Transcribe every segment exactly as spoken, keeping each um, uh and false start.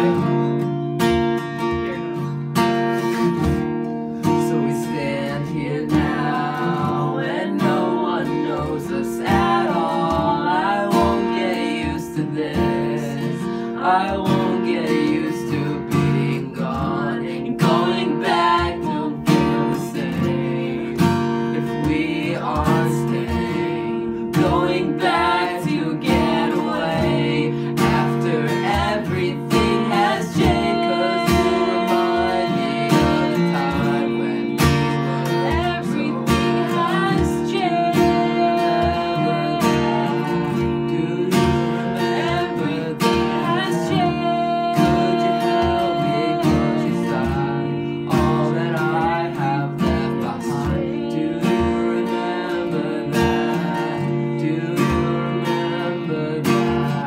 So we stand here now, and no one knows us at all. I won't get used to this. I won't get used to being gone and going back to feel the same. If we are staying, going back to get away after everything has changed, 'cause you remind me of the time when we were everything has changed. Do you remember that has changed? Could you help me push aside all that I have left behind? Do you remember that? Do you remember that?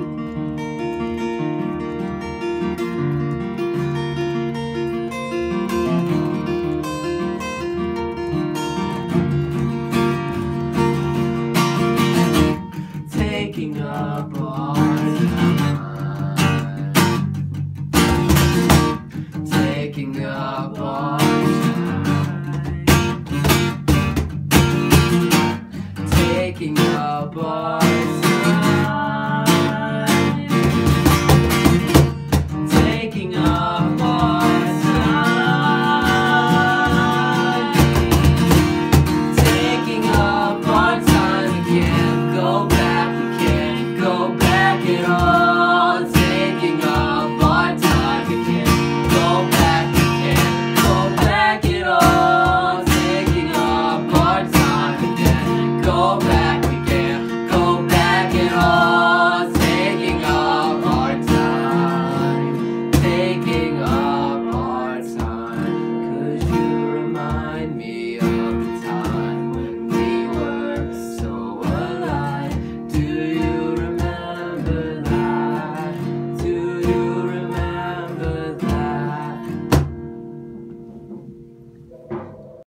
Taking up our time, taking up our time, taking up our time, taking up our time, taking up our time. We can't go back, we can't go back at all. Taking up our time, we can't go back, we can't go back at all. Taking up our time, we can't go back.